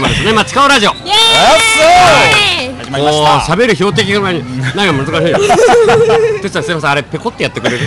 ーマですね。町川ラジオ。 イエーイ。 始まりましもうた。 喋る標的が前に何が難しいよ。てつさんすいません、あれペコってやってくれる。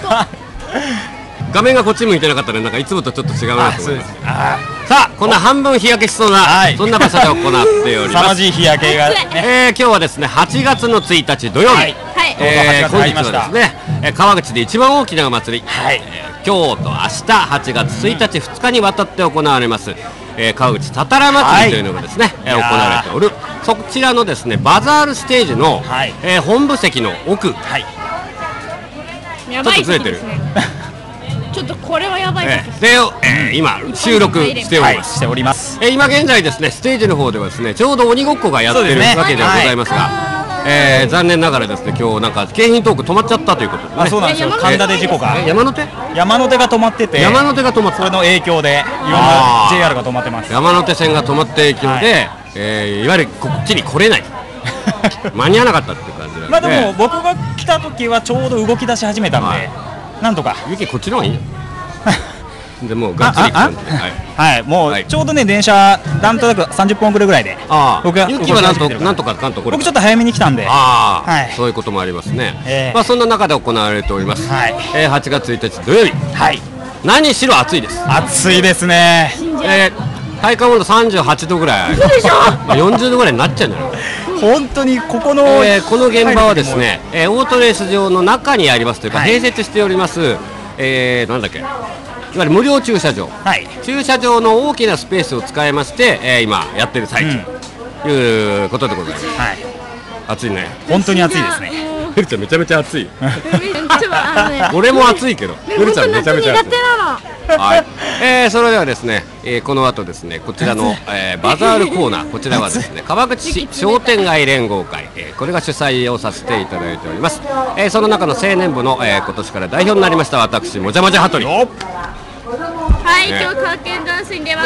画面がこっち向いてなかったらなんかいつもとちょっと違うなと思います。さあこんな半分日焼けしそうな、 はいそんな場所で行っております。 凄まじい日焼けがね。 今日はですね8月の1日土曜日、 はい本日はですね、川口で一番大きなお祭り、 はい今日と明日8月1日2日にわたって行われます、川口たたら祭りというのがですね、行われておるそちらのですねバザールステージの、 はい本部席の奥、 はい。 やばいちょっとずれてるですね。ちょっとこれはやばいです。 で、今収録しております、 しております。 今現在ですねステージの方ではですねちょうど鬼ごっこがやってるそうですねわけではございますが、残念ながらですね今日なんか京浜トーク止まっちゃったということでね。 あ、そうなんですよ。神田で事故が。 山手山手が止まってて。 山手が止まったそれの影響でいろんなあー JR が止まってます。 山手線が止まった影響で、いわゆるこっちに来れない間に合わなかったっていう感じなんで、 まあでも僕が来た時はちょうど動き出し始めたんはで、なんとか。 ゆきこっちの方がいいよでもうがっつり行く感じで、はい、 はい、もはいうちょうどね電車なんとなく30分遅れぐらいで。 あ僕があゆきはなんと動き始めてるからなんとか関東これ僕ちょっと早めに来たんで。 ああ、 はいそういうこともありますね、 ええまあそんな中で行われております、 はい 8月1日土曜日はい。 何しろ暑いです、 暑いですね。 体感温度38度ぐらいあるまあ40度ぐらいになっちゃうんじゃない本当にここの、 この現場はですね、オートレース場の中にありますというか、 はい併設しております、なんだっけ、いわゆる無料駐車場、 はい駐車場の大きなスペースを使いまして、今やってる最中ということでございます。 はい、 暑いね。 本当に暑いですね。 フルちゃんめちゃめちゃ暑い。 ちょっとね。 俺も暑いけど、フルちゃんめちゃめちゃ暑い。 苦手なの。 はい、それではですね、この後ですねこちらの、バザールコーナー、こちらはですね川口市商店街連合会、これが主催をさせていただいております、その中の青年部の、今年から代表になりました私もじゃもじゃ羽鳥。 はい、 ね今日川県ダンスに出ます。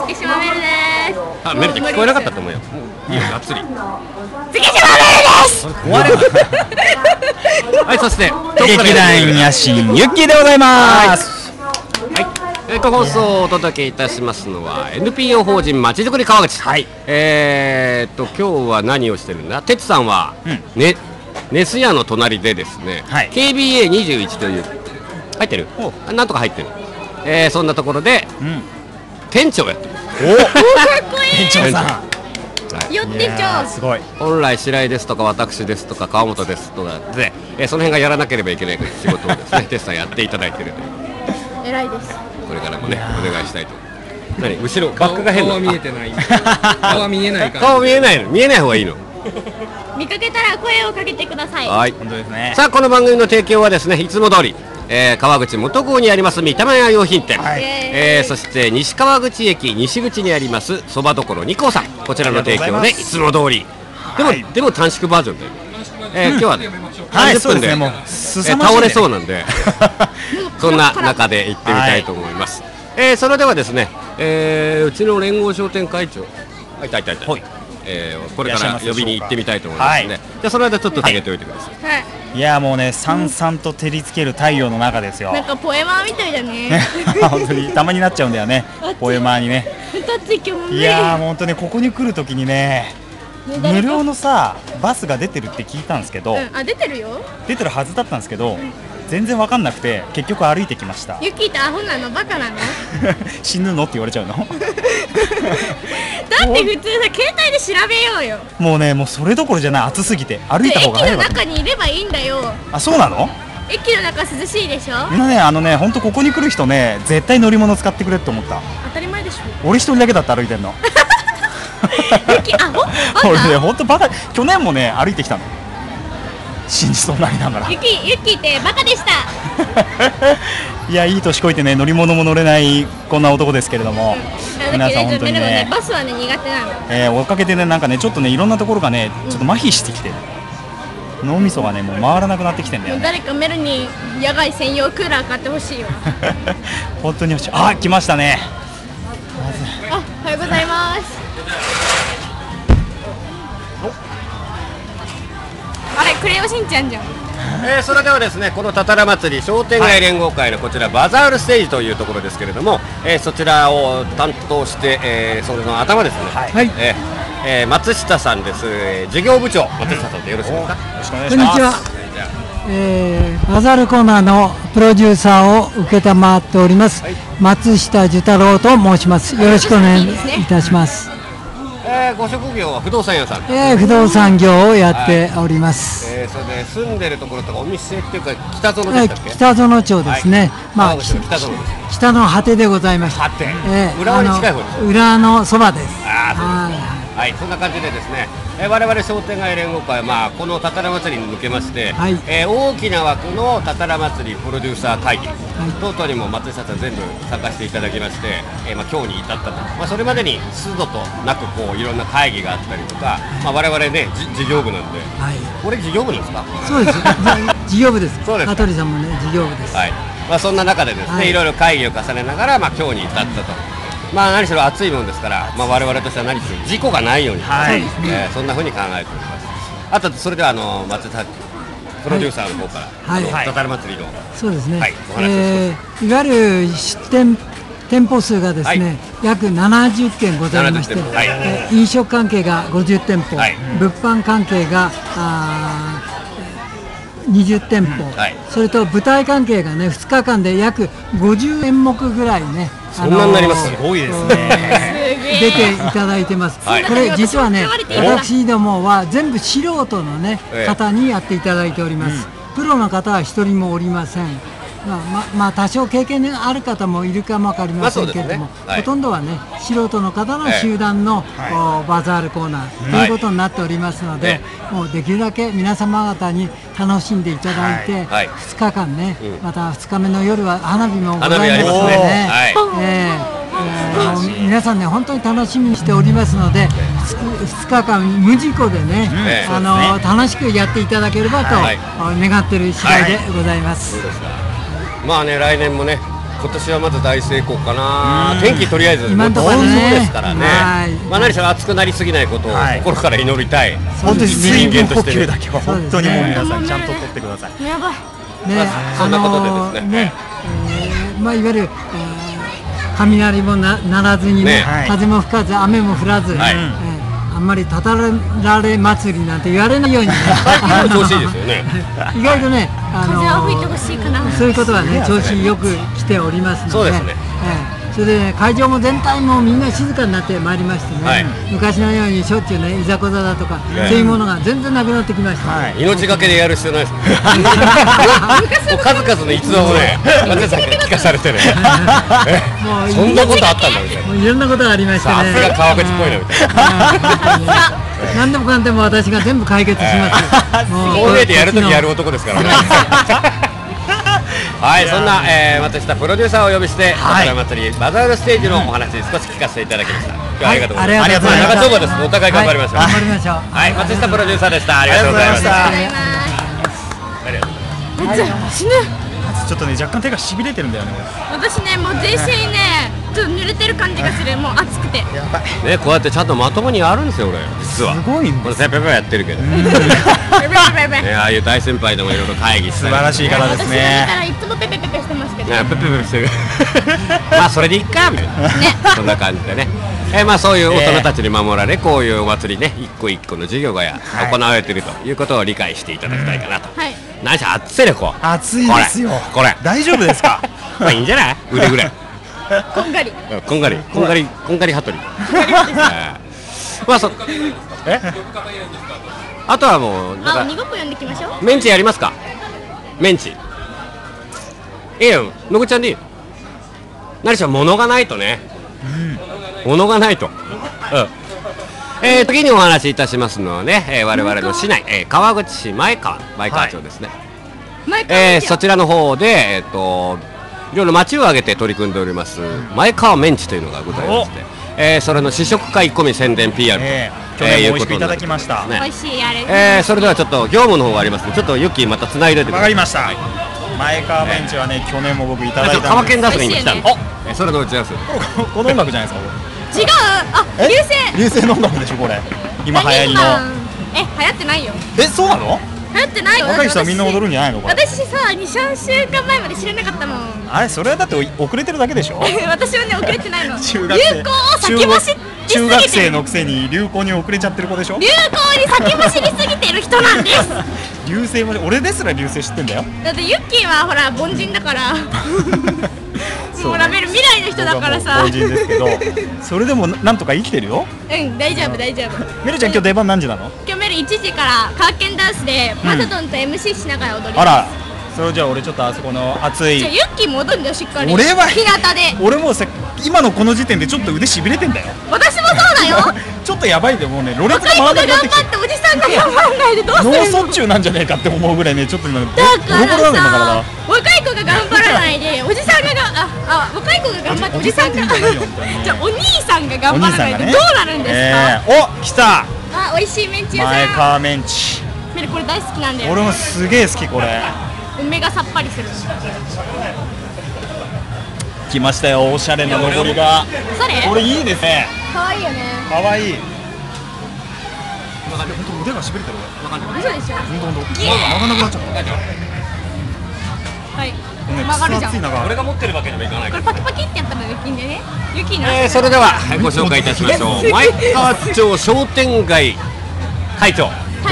月島メルです。 あ、メルちゃん聞こえなかったと思うよ。いいよ、がっつり。 月島メルです。 はい、そして劇団野心ゆっきーでございます。 はい、放送をお届けいたしますのは NPO 法人まちづくり川口。 はい今日は何をしてるんだ。てつさんは、 うんネス屋の隣でですね、 はい KBA21 という入ってるおなんとか入ってる、そんなところでうん。 店長やってる。 お、 かっこいい。 店長さん。 はいよってちょう。 すごい。 本来白井ですとか私ですとか川本ですとかで、その辺がやらなければいけない仕事をですねてつさんやっていただいているという、 偉いです。 これからもねお願いしたいと。何後ろバックが変な顔は見えてない。顔は見えないから。 顔見えないの、見えない方がいいの。 見かけたら声をかけてください。 はい。 本当ですね。 さあこの番組の提供はですねいつも通り、川口元郷にあります三田屋用品店、 はいそして西川口駅西口にありますそばどころ二光さん、こちらの提供でいつも通りでも、 はいでも短縮バージョンで、今日はねはい 30分で、 そうですねもう凄まじいんでね倒れそうなんでそんな中で行ってみたいと思います、それではですね、うちの連合商店会長いたいたいた、 はいこれから呼びに行ってみたいと思いますので、 はいじゃあその間ちょっと下げておいてください、 はい。 いやもうね、さんさんと照りつける太陽の中ですよ。 なんかポエマーみたいだね。 本当にたまになっちゃうんだよね。ポエマーにね。 二つ今日も無理。 いやーもう本当にここに来るときにね、無料のさバスが出てるって聞いたんですけど、 うん、あ、出てるよ。 出てるはずだったんですけど、全然わかんなくて結局歩いてきました。 ユキってアホなの、バカなの。 死ぬのって言われちゃうの。 だって普通さ、携帯で調べようよ。 もうね、もうそれどころじゃない、暑すぎて歩いで、 た方が早いわ。 駅の中にいればいいんだよ。 あ、そうなの？ 駅の中涼しいでしょ。 みんなね、本当ここに来る人ね、絶対乗り物使ってくれって思った。 当たり前でしょ。 俺一人だけだって歩いてんの。 ユキ、アホ。バ俺ね、 カ。 本当バカ。去年もね、歩いてきたの。信じそうになりながら。 ユキってバカでした。 いや、いい年こいてね、乗り物も乗れないこんな男ですけれども、皆さん本当にでもねね、 バスはね苦手なの。 追っかけてね、なんかね、ちょっとね、いろんなところがね、ちょっと麻痺してきてる。脳みそがね、もう回らなくなってきてんだよね。 誰かメルに野外専用クーラー買ってほしいわ。 本当に欲しい。あ、来ましたね。 あ、おはようございます。あれ、クレヨンしんちゃんじゃん。 それではですね、このたたら祭り商店街連合会のこちらバザールステージというところですけれども、そちらを担当して、それの頭ですね、 はい、 松下さんです、事業部長松下さんでよろしいですか。よろしくお願いします。 こんにちは。バザールコーナーのプロデューサーを承っております、松下寿太郎と申します。よろしくお願いいたします。 ご職業は不動産屋さん。 不動産業をやっております。 それで住んでるところとかお店っていうか北園でしたっけ？ 北園町ですね。まあ北の果てでございました。 浦和に近い方です。 浦のそばです。 はい、そんな感じでですね、我々商店街連合会は、このたたら祭りに向けまして、大きな枠のたたら祭りプロデューサー会議、等々にも松下さん全部参加していただきまして、今日に至ったと、それまでに数度となくいろんな会議があったりとか、我々ね事業部なんで、これ事業部ですか？ そうです。事業部です。香取さんもね事業部です。 そんな中でですね、いろいろ会議を重ねながら今日に至ったと。何しろ暑いもんですから、我々としては何しろ事故がないように、そんなふうに考えております。あとそれでは松田プロデューサーの方からたたら祭りのそうですね、いわゆる出店店舗数がですね、約70件ございまして、飲食関係が50店舗、物販関係が20店舗、それと舞台関係がね2日間で約50演目ぐらいね、 そんなになります。 すごいですね。 出ていただいてます。これ実はね、私どもは全部素人のね方にやっていただいております。プロの方は一人もおりません。多少経験のある方もいるかもわかりませんけれども、ほとんどはね素人の方の集団のバザールコーナーということになっておりますので、もうできるだけ皆様方に楽しんでいただいて、2日間ね、また2日目の夜は花火もございますのでね、皆さんね本当に楽しみにしておりますので、2日間無事故でね、楽しくやっていただければと願っている次第でございます。 来年もね、今年はまず大成功かな。天気とりあえず今のところそうですからね。何しろ暑くなりすぎないことを心から祈りたい。 本当に水分補給だけは本当にもう皆さんちゃんと取ってください。 やばい。 そんなことでですね。 いわゆる雷もならずにね、風も吹かず雨も降らず。あんまりたたられ祭りなんて言われないようにね、 調子いいですよね。 意外とね、 風は吹いてほしいかな。 そういうことはね、調子よく来ておりますので、それでね、会場も全体もみんな静かになってまいりましてね、昔のようにしょっちゅうね、いざこざだとか、そういうものが全然なくなってきました。 命がけでやる必要ないですね。数々の逸話をね、松田さんから聞かされてね、そんなことあったんだみたいな。 もういろんなことがありましてね。 さすが川口っぽいなみたいな。 何でもかんでも私が全部解決します。 こうやってやるときやる男ですからね。はい、そんな松下プロデューサーをお呼びしてたたら祭りバザールステージのお話少し聞かせていただきました。今日はありがとうございます。ありがとうございます。長丁場です。お互い頑張りましょう。 頑張りましょう。 はい、松下プロデューサーでした。ありがとうございました。ありがとうございます。 死ぬ。 ちょっとね若干手がしびれてるんだよね。 私ねもう全身ねちょっと濡れてる感じがする。もう暑くて。 やばい。 ね、こうやってちゃんとまともにやるんですよ俺実は。 すごいんです。 これペペペやってるけど。ああいう大先輩でもいろいろ会議して。 素晴らしい方ですね。 私いつもペペペペしてますけど。 ペペペしてる。それでいいかみたいな。そんな感じでね。そういう大人たちに守られこういうお祭りね一個一個の授業が行われているということを理解していただきたいかなと。何しろ暑いねこう。 暑いですよ。 これ大丈夫ですか。 いいんじゃない腕ぐらい。 こんがり羽鳥。あとはもう鬼ごっこ呼んできましょう。 メンチやりますか。メンチいいよ、のぐちゃんでいいよ。何しろ物がないとね、物がないと。次にお話しいたしますのはね、我々の市内、川口市前川町ですね。そちらの方でいろいろ町を挙げて取り組んでおります前川メンチというのがございまして、それの試食会込み宣伝 PR ということになってますね。 美味しいあれ。 それではちょっと業務の方がありますのでちょっとユッキーまたつないでてください。 わかりました。前川メンチはね去年も僕いただいたんです。 川県出すに今来たの。それの打ち合わせ。 この音楽じゃないですか。 違う。あ、流星の音楽でしょこれ。今流行りの。 流行ってないよ。 そうなの？ 流流行ってないの？ 若い人はみんな踊るんじゃないのこれ。 私さ、2、3週間前まで知らなかったもん。 あれそれはだって遅れてるだけでしょ。 私はね、遅れてないの。 中学生流行を先走りすぎてる。 中学生のくせに流行に遅れちゃってる子でしょ。 流行に先走りすぎてる人なんです。 流星も俺ですら流星知ってんだよ。 だってユッキーはほら凡人だからもうラベル未来の人だからさ。 凡人ですけどそれでもなんとか生きてるよ。 うん、大丈夫大丈夫。 メルちゃん今日出番何時なの？ 今日メル1時からカーケンダンスでマサトンと MC しながら踊ります。 あら、それじゃあ俺ちょっとあそこの熱い。 じゃあユッキーも踊るんだよ、しっかり。 俺は日向で。 俺もうさ今のこの時点でちょっと腕しびれてんだよ。 私もそうだよ。 ちょっとやばいでもうね、ロレット若い子がが回らなくなってきて頑張っておじさんが頑張んないでどうするの？ 脳卒中なんじゃねえかって思うぐらいね、ちょっと今ボロボだからロなんだからさ、若い子が頑張らないでおじさんが若い子が頑張っておじさんがじゃあお兄さんが頑張らないでどうなるんですか？ お、来た美味しいメンチ屋さん。 前川メンチ。 メルこれ大好きなんだよ。 俺もすげえ好きこれ。 梅がさっぱりする。 来ましたよ、おしゃれな上りが。 それこれいいですね。 可愛いよね。 可愛い。本当腕がしびれてる。 嘘でしょ。 本当曲がなくなっちゃった。 はい。 ね、 曲がるじゃん。 俺が持ってるわけにはいかないこれパキパキってやったら雪でね。雪の。 それではご紹介いたしましょう。前川町商店街会長。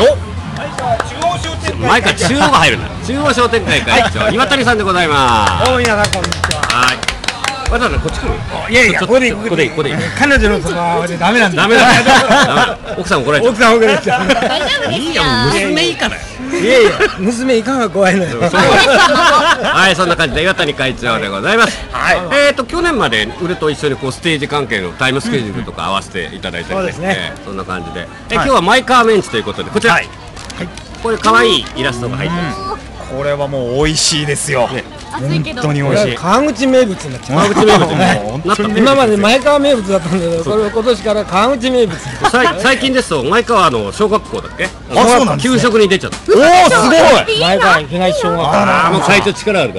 前川中央が入るんだ。中央商店街会長岩谷さんでございます。 どうも皆さんこんにちは。 はい。わざわざこっち来る？ いやいや、ここでここで彼女のそばでダメなんだ。 ダメだ。奥さん怒られちゃう。 奥さん怒られちゃう。 大丈夫ですよ。 いいやもう娘いいからよ。 いやいや、娘いかんが怖いのよ。 はい、そんな感じで岩谷会長でございます。はい。去年まで俺と一緒にこうステージ関係のタイムスケジュールとか合わせていただいたりですね。そんな感じで。今日はマイカーメンチということでこちら。これ可愛いイラストが入ってます。 これはもう美味しいですよ。 暑いけど。 本当に美味しい。 川口名物になっちゃう。 川口名物ね。 今まで前川名物だったんだけど、これは今年から川口名物。 最近ですと前川の小学校だっけ？ そうなんですね。 給食に出ちゃった。 おお、すごい。 前川東小学校。 もう会長力あるから。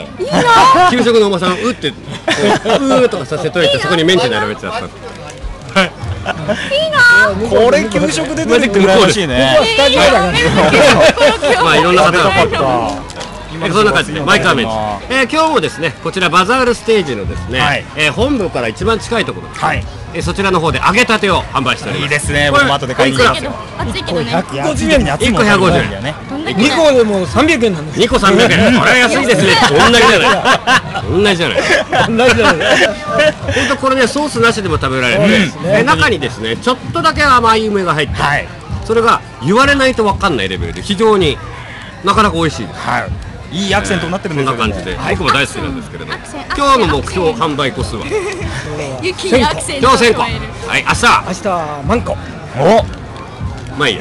給食のおばさんうってうーとかさせといてそこにメンチ並べてやった。 いいな。 これ給食で出てくるらしいね。 スタジオだから。 まあいろんな方が。そんな感じでマイカーメンチ。今日もですねこちらバザールステージのですね本部から一番近いところそちらの方で揚げたてを販売しております。 いいですね。僕も後で買いに行きますよ。 暑いけどね。 150円。 1 個150円。 2個でも300円なんです。 2個300円。これは安いですね。同じじゃない同じじゃない同じじゃない。 本当これねソースなしでも食べられて中にですねちょっとだけ甘い梅が入ってそれが言われないと分かんないレベルで非常になかなか美味しいです。 いいアクセントになってるんですよ。 こんな感じで僕も大好きなんですけれども今日の目標販売個数は雪にアクセント今日1000個。はい、明日万個。 お、 まあいいや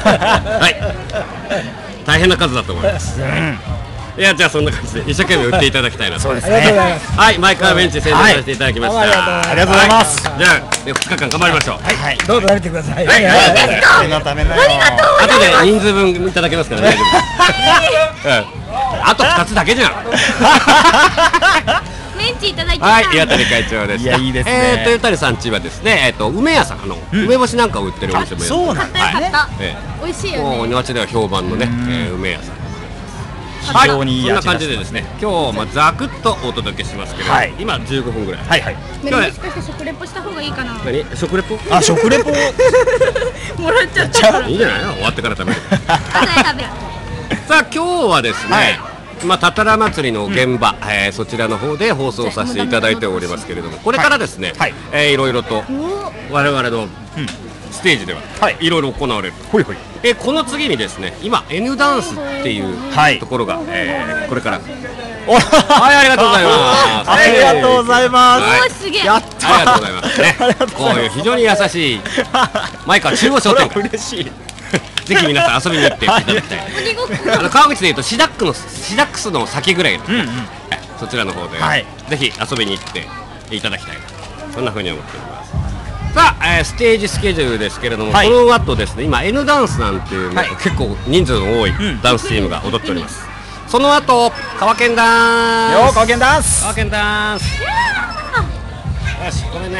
はい大変な数だと思います。いやじゃあそんな感じで一生懸命売っていただきたいなと。 そうですありがとうございます。 はいマイカーベンチ宣伝させていただきました。 ありがとうございます。 じゃあ2日間頑張りましょう。 はい。 どうぞ食べてください。 のためだよ。 後で人数分いただけますから大丈夫です。あと2つだけじゃん。 メンチいただきはい、岩谷会長でした。 いやいいですね。 岩谷さんちはですね、梅屋さん梅干しなんかを売ってるお店もそうなんだ。 買った美味しいよね。 もう庭地では評判のね梅屋さん。 非常にいいそんな味感じでですね、今日ざくっとお届けしますけど、今15分ぐらい。 はいはい。 メルもしかして食レポした方がいいかな。 何？食レポ？ あ、食レポ。 もらっちゃったから。 いいんじゃないの？終わってから食べる。 後で食べる。 さあ今日はですね、たたら祭りの現場、そちらの方で放送させていただいておりますけれども、これからですね、いろいろと我々のステージではいろいろ行われる。この次にですね、今 N ダンスっていうところがこれから。はい、ありがとうございます。 ありがとうございます。 すげえ。 やっありがとうございますね。こういう非常に優しい前川中央商店街。 嬉しい。 ぜひ皆さん遊びに行っていただきたい。川口でいうとシダックスの先ぐらいのそちらの方でぜひ遊びに行っていただきたいそんな風に思っております。さあ、ステージスケジュールですけれども、この後ですね今 N ダンスなんていう結構人数の多いダンスチームが踊っております。その後川県ダンス。 川県ダンス。 川県ダンス。よし、ごめんね。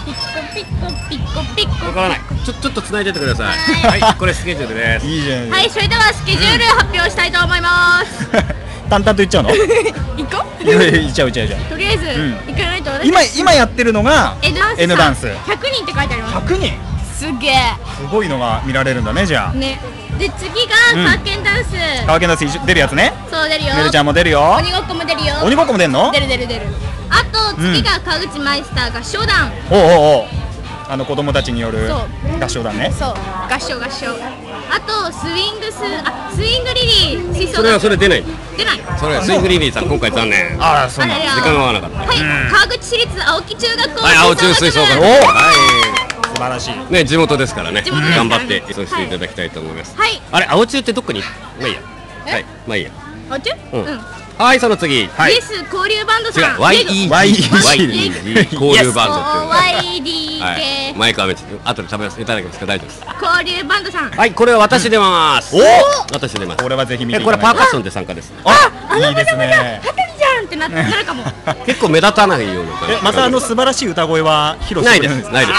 ピコピコピコピコ。 わからない。ちょっと繋いでてください。はい、これスケジュールです。 いいじゃん。 はい、それではスケジュール発表したいと思います。 淡々と言っちゃうの？ 行こう。 いっちゃう。とりあえず行かないと。 今やってるのが N ダンス。 100人って書いてあります。 100人。 すげえ。 すごいのが見られるんだね、じゃあ。 ね。で次がカーケンダンス。 カーケンダンス出るやつね。 そう出るよ。 ねるちゃんも出るよ。 鬼ごっこも出るよ。 鬼ごっこも出るの？ 出る。あと次が川口マイスター合唱団。 おう。子供たちによる合唱団ね。 そう。合唱。あとスイングリリー吹奏楽。 それ出ない。それスイングリリーさん今回残念。 ああ、そうなんだ。 時間が合わなかった。 はい。川口市立青木中学校。 はい、青中吹奏楽。 素晴らしい。 ね、地元ですからね。頑張ってそうしていただきたいと思います。 はい。 あれ、青中ってどっかに？まあいいや。はい、まあいいや。 青中？うん。 はい、その次。 イエス交流バンドさん。 YED 交流バンドっていう YD 系。マイクは後で食べます。いただきますか大丈夫です。 交流バンドさん。 はい、これは私出ます。私出ます。 これはぜひ見て。 これパーカッションで参加です。 いいですね。 ハトリじゃんってなるかも。 結構目立たないような。 また素晴らしい歌声は披露してくれるんですか？ ないです。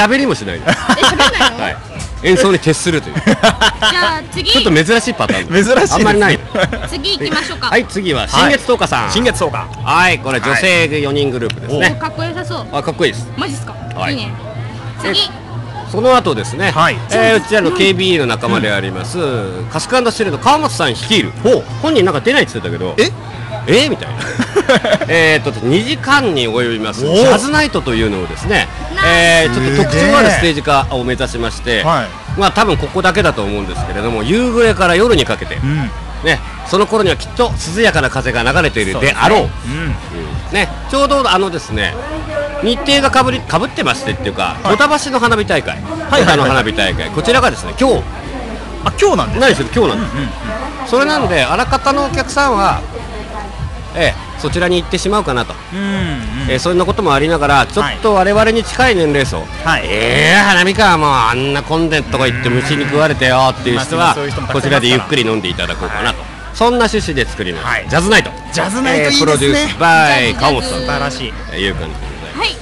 喋りもしないです。 喋んないの？ はい。演奏に徹するという。じゃあ次。 ちょっと珍しいパターン。 珍しい。 あんまりない。 次行きましょうか。 はい、次は新月10日さん。 新月10日。 はい、これ女性4人グループですね。 かっこよさそう。 あ、かっこいいです。 マジっすか？いいね。次。 その後ですね、うちらの KBE の仲間でありますカスカンシルの川本さん率いる。本人なんか出ないって言ってたけど、みたいな2時間に及びますジャズナイトというのをですね、ちょっと特徴あるステージ化を目指しまして、まあ多分ここだけだと思うんですけれども、夕暮れから夜にかけてね、その頃にはきっと涼やかな風が流れているであろう。ね、ちょうどですね、日程がかぶってましてっていうか、小田橋の花火大会、小田の花火大会、こちらがですね、今日なんです。何しろ今日なんです。それなんで、あらかたのお客さんは、そちらに行ってしまうかなと、そんなこともありながら、ちょっと我々に近い年齢層、花見か、もうあんな混んでんとこ行って虫に食われてよっていう人は、こちらでゆっくり飲んでいただこうかなと。そんな趣旨で作ります。ジャズナイト。 ジャズナイトいいですね。 プロデュースバイ川本さん。 素晴らしい。 いう感じでございます。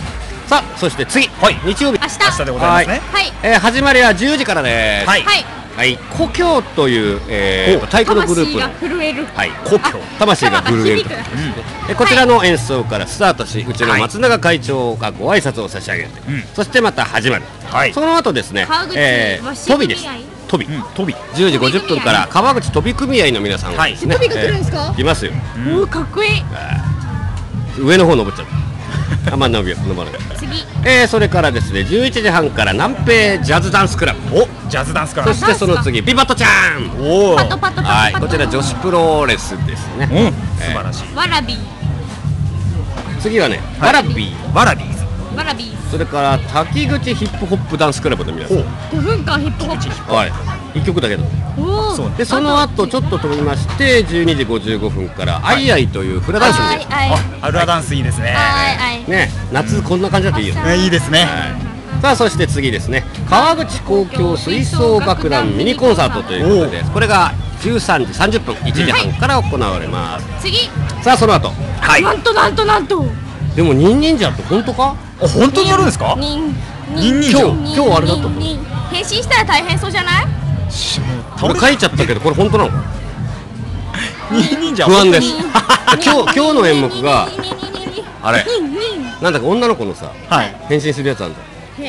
さあ、そして次、日曜日。 明日でございますね。始まりは10時からです。はい、故郷という太鼓のグループの故郷、魂が震えると。こちらの演奏からスタートし、うちの松永会長がご挨拶を差し上げて、そしてまた始まる。その後ですね、トビです。トビ10時50分から川口飛び組合の皆さんがですね、 飛びが来るんですか？ 来ますよ。 かっこいい。 上の方登っちゃう。あんま登らない。 次。 それからですね、11時半から南平ジャズダンスクラブ。 ジャズダンスクラブ。 そしてその次、ビバットちゃん。はい、こちら女子プロレスですね。 素晴らしい。 わらび。 次はね、わらびー。それから滝口ヒップホップダンスクラブの皆さん。 5分間ヒップホップ。 はい。1曲だけど。でその後ちょっと飛びまして12時55分からアイアイというフラダンスに。 フラダンスいいですね。 ね、夏こんな感じだといいよね。 いいですね。 さあそして次ですね、川口交響吹奏楽団ミニコンサートということで、これが13時30分1時半から行われます。 次。 さあその後。 なんと。 でもニンニンジャーって本当か？ 本当にやるんですか？ 今日あれだと思う。 変身したら大変そうじゃない？ 俺書いちゃったけどこれ本当なのか？ 忍者不安です。今日の演目があれなんだか女の子のさ変身するやつあるんだ。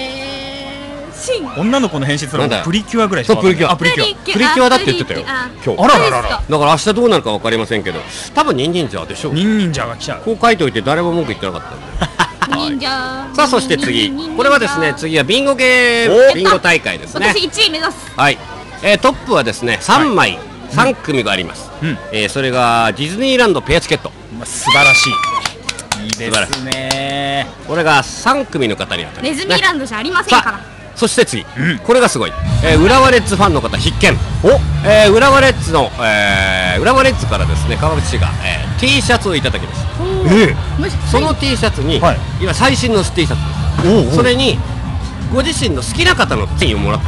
女の子の変身するのプリキュアぐらいしか。 プリキュアだって言ってたよ今日。だから明日どうなるか分かりませんけど、多分ニンニンジャーでしょう。 ニンニンジャーが来ちゃう。 こう書いておいて誰も文句言ってなかったんで。さあそして次、これはですね、次はビンゴビンゴ大会ですね。 私1位目指す。 はい、トップはですね3枚3組があります。それがディズニーランドペアチケット。 素晴らしい。いいですね。 これが3組の方に当たる。 ネズミランドじゃありませんから。 そして次、これがすごい、浦和レッズファンの方必見。浦和レッズの、浦和レッズからですね川口市が、T シャツをいただきます。その T シャツに、今最新の T シャツです。それにご自身の好きな方のサインをもらった。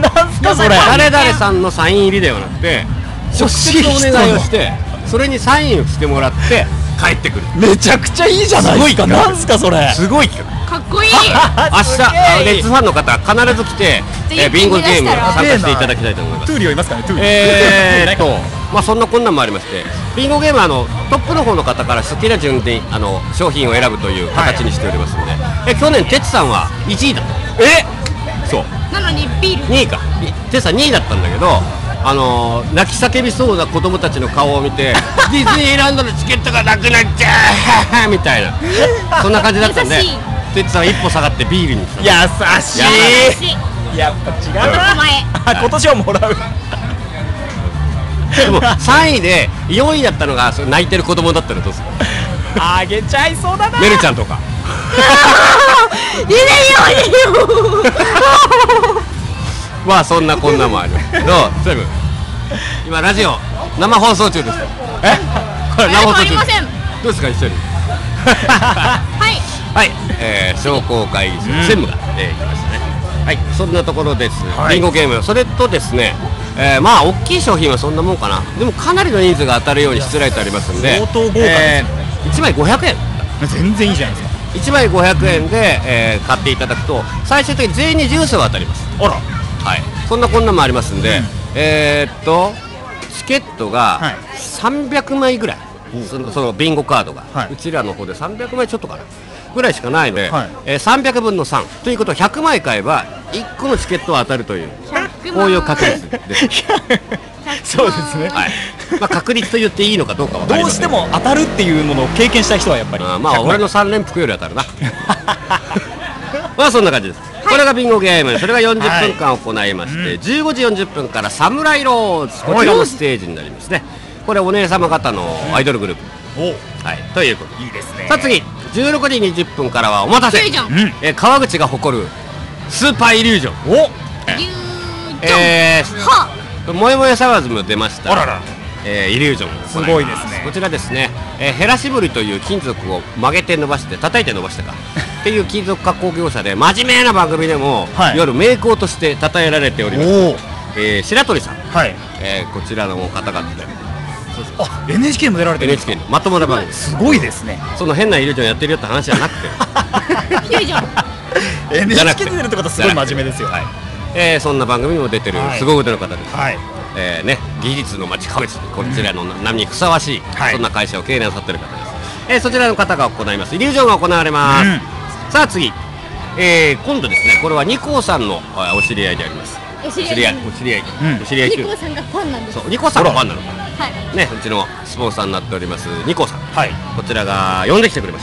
なんすかそれ。 誰々さんのサイン入りではなくて直接お願いをして、それにサインをしてもらって帰ってくる。 めちゃくちゃいいじゃないですか。なんすかそれ。 すごい企画。 かっこいい。 明日レッツファンの方必ず来てビンゴゲーム参加していただきたいと思います。 トゥーリオいますかね。トゥーリオ。 まあそんなこんなんもありまして、ビンゴゲームはトップの方の方から好きな順で商品を選ぶという形にしておりますので、去年哲さんは1位だった。そうなのにビール 2位か。哲さん2位だったんだけど、泣き叫びそうな子供たちの顔を見てディズニーランドのチケットがなくなっちゃうみたいな、そんな感じだったんで、哲さんは一歩下がってビールにした。 優しい。やっぱ違うな。今年はもらう。 でも3位で4位だったのが泣いてる子供だったらどうする？ あげちゃいそうだな。 メルちゃんとか。 入れよまあそんなこんなもある。どうセブン。今ラジオ生放送中です。これ生放送中。どうですか一緒に。はい。商工会議所専務が来ましたね。はい。そんなところです。ビンゴゲーム。それとですね。まあ大きい商品はそんなもんかな。でもかなりの人数が当たるようにしつらえてありますんで、 相当豪華です。 1枚500円。 全然いいじゃないですか。 1枚500円で、買っていただくと最終的に全員にジュースが当たります。 あら。 はい。そんなこんなもありますんで、チケットが300枚ぐらい、そのビンゴカードが、うちらの方で300枚ちょっとかなぐらいしかないので、300分の3ということは100枚買えば1個のチケットは当たるという、こういう確率です。 そうですね。 はい。まあ確率と言っていいのかどうかはどうしても当たるっていうものを経験した人はやっぱり。 まあ俺の3連服より当たるな。まあそんな感じです。これがビンゴゲーム、それが40分間行いまして、15時40分からサムライローズ、こちらのステージになりますね。これお姉様方のアイドルグループ。はい。ということいいですね。 さあ次16時20分からはお待たせ。川口が誇るスーパーイリュージョン。もえもえサワーズも出ました。イリュージョンすごいですね。 こちらですね、ヘラシブリという金属を曲げて伸ばして叩いて伸ばしたかっていう金属加工業者で、真面目な番組でもいわゆる名工として称えられております。白鳥さん、こちらの方々で、 あ、NHK も出られてる。 NHK のまともな番組。 すごいですね。 その変なイリュージョンやってるよって話じゃなくてイリュージョン NHK で出るってことはすごい真面目ですよ。 そんな番組にも出てるすご腕の方です。技術の町川口、こちらの波にふさわしい、そんな会社を経営なさっている方です。そちらの方が行います。イリュージョンが行われます。さあ次、今度ですね、これはニコさんのお知り合いであります。お知り合いニコさんがファンなんです。 そう、ニコさんがファンなのかね、うちのスポンサーになっておりますニコさん、こちらが呼んできてくれました。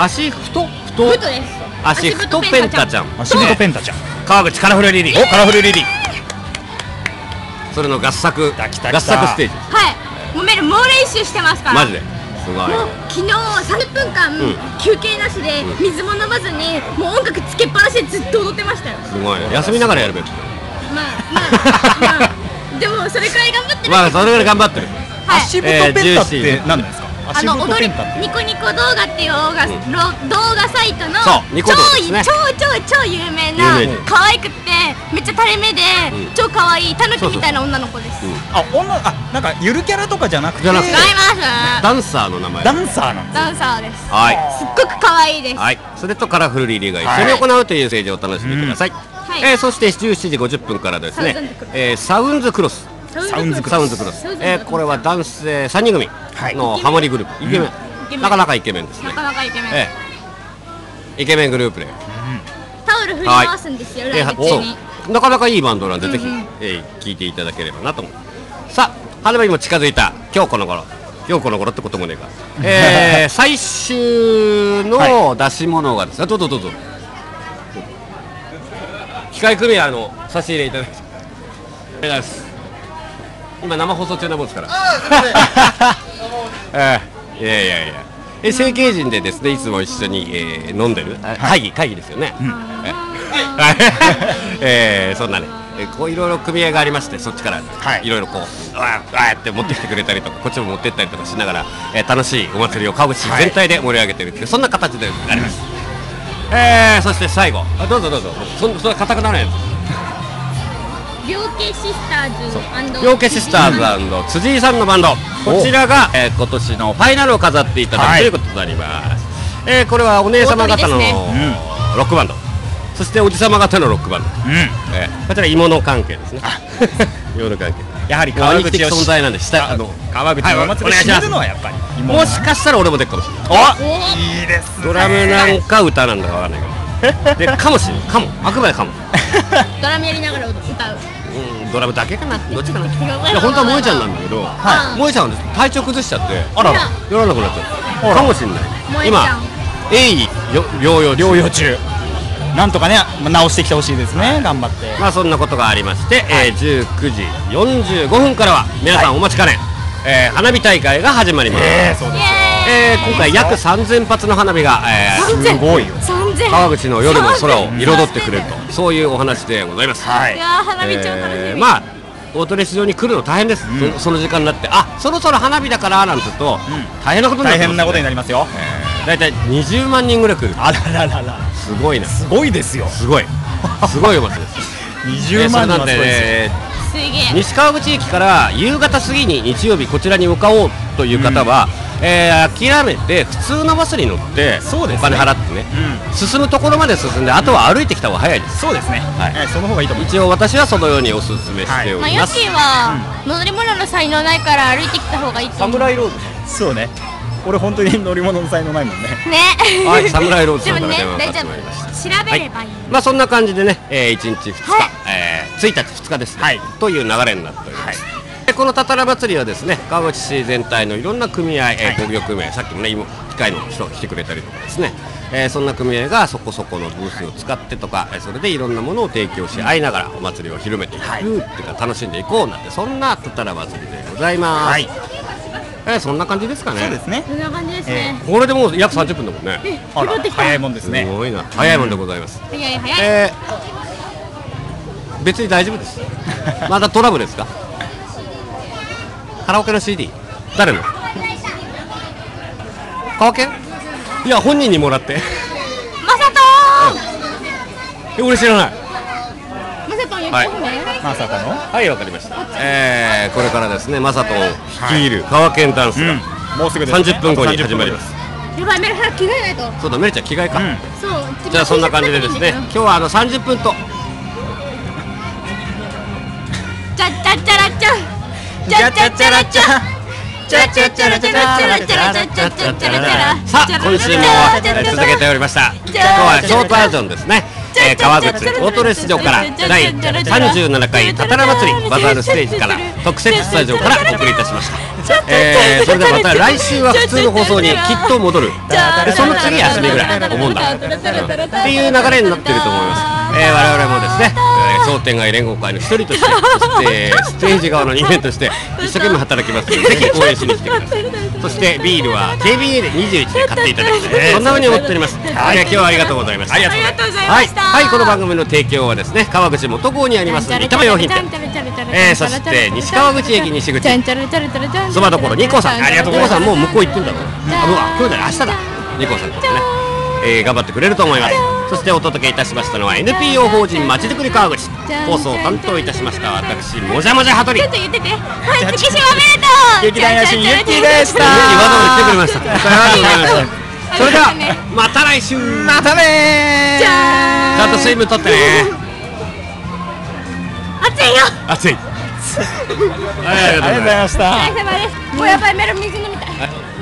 足太ペンタちゃん、 足太ペンタちゃん、 川口カラフルリリー、カラフルリリー、それの合作ステージ。 もうメル猛練習してますから。 マジですごい。 昨日30分間休憩なしで水も飲まずにもう音楽つけっぱなしでずっと踊ってましたよ。 すごい。休みながらやるべき。 まあでもそれくらい頑張ってる。 まあそれぐらい頑張ってる。 足太ペンタって何ですか？ 踊るニコニコ動画っていう動画サイトの超有名な可愛くってめっちゃ垂れ目で超可愛いタヌキみたいな女の子です。 なんかゆるキャラとかじゃなくて。 違います。 ダンサーの名前。 ダンサーなんです。 ダンサーです。 はい。 すっごく可愛いです。 はい。それとカラフルリリーが一緒に行うという政治をお楽しみください。そして17時50分からですね、サウンズクロス。これは男性3人組のハモリグループ。イケメン。なかなかイケメンですね。 なかなかイケメン。 イケメングループで。 タオル振り回すんですよ。 なかなかいいバンドなんでぜひ聴いていただければなと思う。さあ、花火にも近づいた今日この頃ってこともねえか。最終の出し物がですね、どうぞ。機械組合の差し入れいただきありがとうございます。今生放送中なもんですから。いや成形人でですね、いつも一緒に飲んでる会議ですよね。そんなね、こういろいろ組合がありまして、そっちからいろいろこうわーって持ってきてくれたりとか、こっちも持ってったりとかしながら楽しいお祭りを川口市全体で盛り上げてるっていう、そんな形であります。そして最後、どうぞそんな硬くならないです。 両家シスターズ両家シスターズ辻井さんのバンド、こちらが今年のファイナルを飾っていただくということになります。これはお姉様方のロックバンド、そしておじ様方のロックバンド、こちら芋関係ですね。芋関係、やはり川口的存在なんで、川口のお祭りを知るのはやっぱり、もしかしたら俺も出るかもしれない。いいですね。ドラムなんか歌なんだかわかんないけど、でかもしれない、かも、あくまでかも。 ドラムやりながら歌う。 ドラムだけかな、どっちかな。いや本当は萌えちゃんなんだけど、萌えちゃんは体調崩しちゃって、やらなくなっちゃったかもしれない。今鋭意療養中。 なんとかね直してきてほしいですね。頑張って。 まあそんなことがありまして、19時45分からは皆さんお待ちかね、花火大会が始まります。今回約3000発の花火がすごいよ。 川口の夜の空を彩ってくれると、そういうお話でございます。 いや花火超楽しみ。 まあオートレース場に来るの大変です。その時間になって、あ、そろそろ花火だからなんて言うと大変なことになりますよ。だいたい20万人ぐらい来る。あらららら、すごいな。すごいですよ。すごいお祭りです。20万人なんで、西川口駅から夕方過ぎに日曜日こちらに向かおうという方は、諦めて普通のバスに乗ってお金払ってね、進むところまで進んで、あとは歩いてきた方が早いです。そうですね。その方がいいと思います。一応私はそのようにお勧めしております。 ヨッキーは乗り物の才能ないから歩いてきた方がいいと思う。 サムライロード。そうね。俺本当に乗り物の才能ないもんね。 ね。 はい、サムライロードさんから電話がかかってまいりました。 調べればいい。 まあそんな感じでね、1日2日、1日2日ですね、という流れになっております。このたたら祭りはですね、川口市全体のいろんな組合、工業組合、さっきもね機械の人が来てくれたりとかですね、そんな組合がそこそこのブースを使ってとか、それでいろんなものを提供し合いながらお祭りを広めていくっていうか、楽しんでいこうなんて、そんなたたら祭りでございます。そんな感じですかね。そうですね。 そんな感じですね。 これでもう約30分だもんね。 早いもんですね。 すごいな。早いもんでございます。 早い早い。 別に大丈夫です。まだトラブルですか？カラオケの CD 誰の？カラオケ？いや本人にもらって。 マサトーン。 俺知らない。 マサトーン言ってね。 まさかの？ はい、わかりました。これからですね、マサトン率いる川県ダンスがもうすぐ30分後に始まります。 やばい、メルハラ着替えないと。 そうだ、メルちゃん着替えか。 そう。 じゃあそんな感じでですね、今日は30分と。 チャッチャッチャラッチャ。チャッチャッチャラッチャ。チャッチャッチャラチャラチャラチャラチャッチャッチャッチャラチャラ。さあ、今週も続けておりました。今日はショートバージョンですね。川口オートレース場から第37回たたら祭りバザールステージから特設スタジオからお送りいたしました。それではまた来週は普通の放送にきっと戻る。でその次休みぐらい思うんだっていう流れになっていると思います。我々もですね、商店街連合会の一人として、そしてステージ側の人間として一生懸命働きますので、ぜひ応援しに来てください。そしてビールは JBA21 で買っていただきたい、そんなふうに思っております。今日はありがとうございました。ありがとうございました。はい、この番組の提供はですね、川口元郷にあります三玉洋品店、そして西川口駅西口そばどころニコさん、ありがとうございます。ニコさんもう向こう行ってんだろう。今日じゃない、明日だ。ニコさんですね、頑張ってくれると思います。そしてお届けいたしましたのは NPO 法人まちづくり川口、放送担当いたしました私もじゃもじゃ羽鳥。 ちょっと言ってて。はい、月島おめでとう。 劇団野心ゆっきーでした。 わざわざ来てくれました。ありがとうございました。それではまた来週。またねー。ちゃんと水分取ってね。 暑いよ。 暑い。 ありがとうございました。 お疲れ様です。もうやばい、メロン水飲みたい。